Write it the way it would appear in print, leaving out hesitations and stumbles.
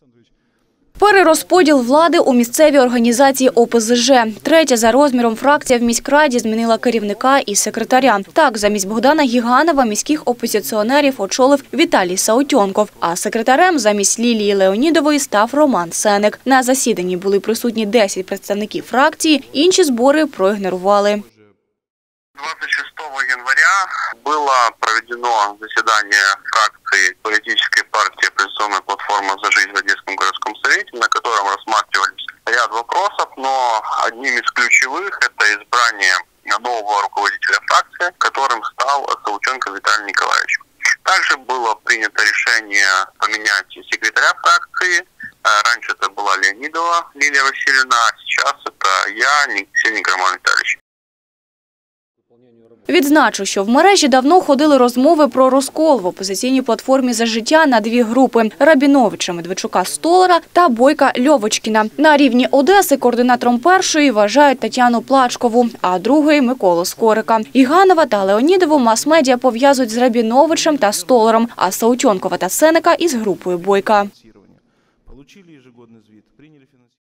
Перерозподіл влади у місцевій організації ОПЗЖ. Третя за розміром фракція в міськраді змінила керівника і секретаря. Так, замість Богдана Гіганова міських опозиціонерів очолив Віталій Саутьонков, а секретарем замість Лілії Леонідової став Роман Сеник. На засіданні були присутні 10 представників фракції, інші збори проігнорували. 26 января было проведено заседание фракции политической партии «Оппозиционная платформа за жизнь» в Одесском городском совете, на котором рассматривались ряд вопросов, но одним из ключевых – это избрание нового руководителя фракции, которым стал Саутьонков Виталий Николаевич. Также было принято решение поменять секретаря фракции. Раньше это была Леонидова Лилия Васильевна, а сейчас это я, Сенник Роман Витальевич. Відзначу, що в мережі давно ходили розмови про розкол в опозиційній платформі «За життя» на дві групи – Рабіновича, Медведчука, Столара та Бойка, Льовочкіна. На рівні Одеси координатором першої вважають Тетяну Плачкову, а другої – Миколу Скорика. Гіганова та Леонідову мас-медіа пов'язують з Рабіновичем та Столаром, а Саутьонкова та Сеника – із групою Бойка.